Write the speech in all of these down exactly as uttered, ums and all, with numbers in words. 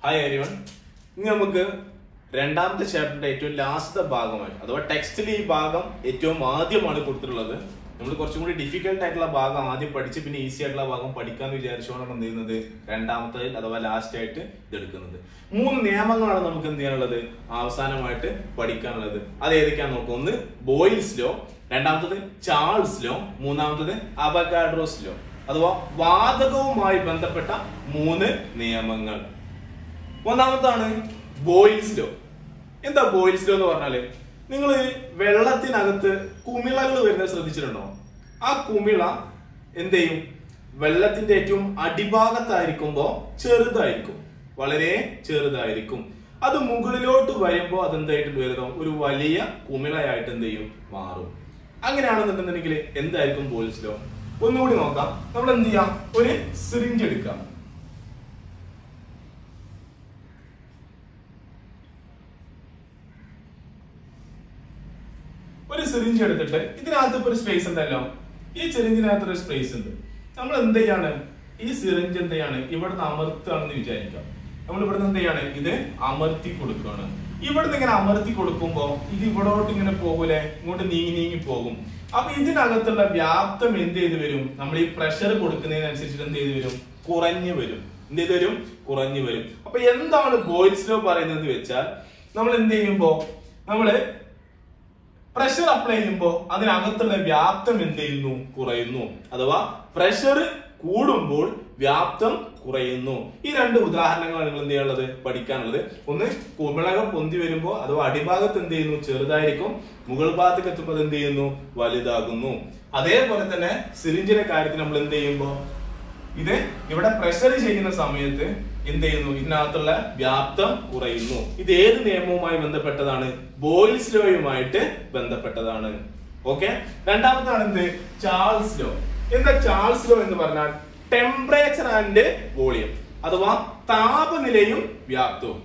Hi everyone. ഇനി നമുക്ക് രണ്ടാമത്തെ ചാപ്റ്ററിന്റെ ഏറ്റവും ലാസ്റ്റ് ഭാഗമായി അഥവാ ടെക്സ്റ്റിൽ ഈ ഭാഗം ഏറ്റവും ആദ്യമാണ് കൊടുത്തിട്ടുള്ളത്. നമ്മൾ കുറച്ചും കൂടി ഡിഫിക്കൽട്ട് ആയിട്ടുള്ള ഭാഗം ആദ്യം പഠിച്ച് പിന്നെ ഈസി ആയിട്ടുള്ള ഭാഗം പഠിക്കാന്ന് വിചാരിച്ചുകൊണ്ടാണ് എന്ത് ചെയ്യുന്നത് രണ്ടാമത്തെ അഥവാ ലാസ്റ്റ് ആയിട്ട് ഇതെടുക്കുന്നത്. മൂന്ന് നിയമങ്ങളാണ് നമുക്ക് എന്ത് ചെയ്യാനുള്ളത് അവസാനമായിട്ട് പഠിക്കാനുള്ളത്. അത് ഏതൊക്കെയാന്ന് നോക്കാം. ഒന്ന് ബോയിൽസ് ലോ, രണ്ടാമത്തത് ചാൾസ് ലോ, മൂന്നാമത്തത് അവഗാഡ്രോസ് ലോ അഥവാ വാതകവുമായി ബന്ധപ്പെട്ട മൂന്ന് നിയമങ്ങൾ. ഒന്നാമതാണ് ബോയിൽസ് ലോ. എന്താ ബോയിൽസ് ലോ എന്ന് പറഞ്ഞാല്, നിങ്ങൾ വെള്ളത്തിനകത്ത് കുമിളകൾ വരുന്നത് ശ്രദ്ധിച്ചിട്ടുണ്ടോ? ആ കുമിള എന്ത് ചെയ്യും? വെള്ളത്തിന്റെ ഏറ്റവും അടിഭാഗത്തായിരിക്കുമ്പോ ചെറുതായിരിക്കും, വളരെ ചെറുതായിരിക്കും. അത് മുകളിലോട്ട് വരുമ്പോ അതെന്തായിട്ട് വരുന്നോ ഒരു വലിയ കുമിളയായിട്ട് എന്ത് ചെയ്യും മാറും. അങ്ങനെയാണെന്നുണ്ടെന്നുണ്ടെങ്കിൽ എന്തായിരിക്കും ബോയിൽസ് ലോ? ഒന്നുകൂടി നോക്കാം. നമ്മൾ എന്ത് ചെയ്യാം, ഒരു സിറിഞ്ച് എടുക്കാം. ഒരു സിറിഞ്ച് എടുത്തിട്ട് ഇതിനകത്ത് ഇപ്പൊ ഒരു സ്പേസ് ഉണ്ടല്ലോ, ഈ സിറിഞ്ചിനകത്ത് ഒരു സ്പേസ് ഉണ്ട്. നമ്മൾ എന്ത് ചെയ്യാണ്, ഈ സിറിഞ്ച് എന്ത് ചെയ്യാണ് ഇവിടുന്ന് അമർത്തുകയാണെന്ന് വിചാരിക്കാം. നമ്മൾ ഇവിടുന്ന് എന്ത് ചെയ്യാണ് ഇത് അമർത്തി കൊടുക്കുകയാണ്. ഇവിടുന്ന് ഇങ്ങനെ അമർത്തി കൊടുക്കുമ്പോ ഇത് ഇവിടോട്ട് ഇങ്ങനെ പോകൂലേ, ഇങ്ങോട്ട് നീങ്ങി നീങ്ങി പോകും. അപ്പൊ ഇതിനകത്തുള്ള വ്യാപ്തം എന്ത് ചെയ്ത് വരും? നമ്മൾ ഈ പ്രഷർ കൊടുക്കുന്നതിനനുസരിച്ചിട്ട് എന്ത് ചെയ്ത് വരും? കുറഞ്ഞു വരും. എന്ത് ചെയ്ത് വരും? കുറഞ്ഞു വരും. അപ്പൊ എന്താണ് ബോയിൽസ് ലോ പറയുന്നത് വെച്ചാൽ, നമ്മൾ എന്ത് ചെയ്യുമ്പോ നമ്മള് പ്രഷർ അപ്ലൈ ചെയ്യുമ്പോ അതിനകത്തുള്ള വ്യാപ്തം എന്ത് ചെയ്യുന്നു? കുറയുന്നു. അഥവാ പ്രഷർ കൂടുമ്പോൾ വ്യാപ്തം കുറയുന്നു. ഈ രണ്ട് ഉദാഹരണങ്ങളാണ് നിങ്ങൾ എന്ത് ചെയ്യാനുള്ളത് പഠിക്കാനുള്ളത്. ഒന്ന്, കുമിളകൾ പൊന്തി വരുമ്പോ അഥവാ അടിഭാഗത്ത് എന്ത് ചെയ്യുന്നു ചെറുതായിരിക്കും, മുകൾ ഭാഗത്തേക്ക് എത്തുമ്പോൾ എന്ത് ചെയ്യുന്നു വലുതാകുന്നു. അതേപോലെ തന്നെ സിറിഞ്ചിന്റെ കാര്യത്തിൽ നമ്മൾ എന്ത് ചെയ്യുമ്പോ ഇത് ഇവിടെ പ്രഷർ ചെയ്യുന്ന സമയത്ത് എന്ത് ചെയ്യുന്നു ഇതിനകത്തുള്ള വ്യാപ്തം കുറയുന്നു. ഇത് ഏത് നിയമവുമായി ബന്ധപ്പെട്ടതാണ്? ബോയിൽസ് ലോയുമായിട്ട് ബന്ധപ്പെട്ടതാണ്. ഓക്കെ. രണ്ടാമത്താണ് എന്ത്? Charles law. എന്താ ചാൾസ് ലോ എന്ന് പറഞ്ഞാൽ ടെമ്പറേച്ചർ ആൻഡ് വോളിയം അഥവാ താപനിലയും വ്യാപ്തവും.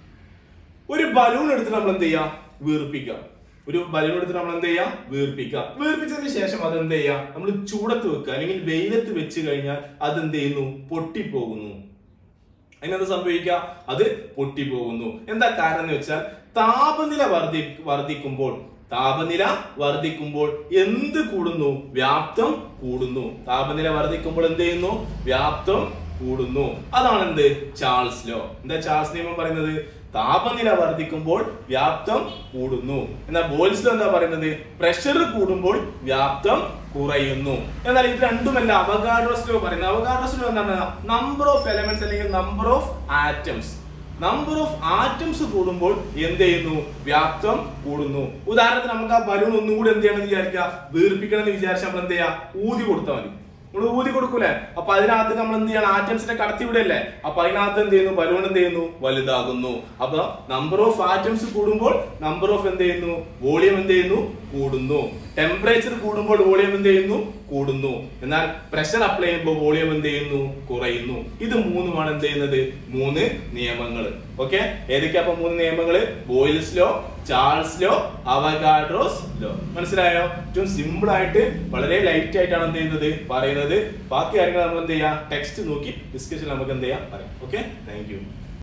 ഒരു ബലൂൺ എടുത്ത് നമ്മൾ എന്ത് ചെയ്യാം വീർപ്പിക്കാം. ഒരു ബലൂൺ എടുത്ത് നമ്മൾ എന്ത് ചെയ്യാം വീർപ്പിക്കാം. വീർപ്പിച്ചതിന് ശേഷം അത് എന്ത് ചെയ്യാം നമ്മൾ ചൂടത്ത് വെക്കുക അല്ലെങ്കിൽ വെയിലത്ത് വെച്ച് കഴിഞ്ഞാൽ അത് എന്ത് ചെയ്യുന്നു പൊട്ടിപ്പോകുന്നു. അതിനെന്ത് സംഭവിക്കുക? അത് പൊട്ടിപ്പോകുന്നു. എന്താ കാരണം എന്ന് വെച്ചാൽ താപനില വർദ്ധി വർദ്ധിക്കുമ്പോൾ താപനില വർദ്ധിക്കുമ്പോൾ എന്ത് കൂടുന്നു? വ്യാപ്തം കൂടുന്നു. താപനില വർദ്ധിക്കുമ്പോൾ എന്ത് ചെയ്യുന്നു? വ്യാപ്തം കൂടുന്നു. അതാണ് എന്ത്? Charles law. എന്താ ചാൾസ് നിയമം പറയുന്നത്? താപനില വർദ്ധിക്കുമ്പോൾ വ്യാപ്തം കൂടുന്നു. എന്നാൽ ബോയിൽസ് ലോ എന്താ പറയുന്നത്? പ്രഷർ കൂടുമ്പോൾ വ്യാപ്തം കുറയുന്നു. എന്നാൽ ഇത് രണ്ടുമല്ല അവഗാഡ്രോസ് ലോ പറയുന്നത്. അവഗാഡ്രോസ് ലോ എന്താണ്? നമ്പർ ഓഫ് എലമെന്റ്സ് അല്ലെങ്കിൽ number of atoms. Number of atoms കൂടുമ്പോൾ എന്ത് ചെയ്യുന്നു? വ്യാപ്തം കൂടുന്നു. ഉദാഹരണത്തിന് നമുക്ക് ആ ബലൂൺ ഒന്നും കൂടി എന്ത് ചെയ്യണമെന്ന് വിചാരിക്കുക, വീർപ്പിക്കണം എന്ന് വിചാരിച്ചാൽ നമ്മൾ എന്ത് ചെയ്യാ ഊതി കൊടുത്താൽ മതി. നമ്മൾ ഊതി കൊടുക്കൂലേ, അപ്പൊ അതിനകത്ത് നമ്മൾ എന്ത് ചെയ്യണം? ആറ്റംസിനെ കടത്തി വിടല്ലേ. അപ്പൊ അതിനകത്ത് എന്ത് ചെയ്യുന്നു? ബലൂൺ എന്ത് ചെയ്യുന്നു? വലുതാകുന്നു. അപ്പൊ നമ്പർ ഓഫ് ആറ്റംസ് കൂടുമ്പോൾ നമ്പർ ഓഫ് എന്ത് ചെയ്യുന്നു? വോളിയം എന്ത് ചെയ്യുന്നു? കൂടുന്നു. ടെമ്പറേച്ചർ കൂടുമ്പോൾ വോളിയം എന്ത് ചെയ്യുന്നു? കൂടുന്നു. എന്നാൽ പ്രഷർ അപ്ലൈ ചെയ്യുമ്പോൾ വോളിയം എന്ത് ചെയ്യുന്നു? കുറയുന്നു. ഇത് മൂന്നുമാണ് എന്ത് ചെയ്യുന്നത്? മൂന്ന് നിയമങ്ങൾ. ഓക്കെ. ഏതൊക്കെയാ അപ്പൊ മൂന്ന് നിയമങ്ങള്? Boyle's law, Charles law, Avogadro's law. മനസ്സിലായോ? ഏറ്റവും സിമ്പിൾ ആയിട്ട് വളരെ ലൈറ്റ് ആയിട്ടാണ് എന്ത് ചെയ്യുന്നത് പറയുന്നത്. ബാക്കി കാര്യങ്ങൾ നമ്മൾ എന്ത് ചെയ്യാം ടെക്സ്റ്റ് നോക്കി ഡിസ്കഷൻ നമുക്ക് എന്ത് ചെയ്യാം പറയാം. ഓക്കെ. Thank U.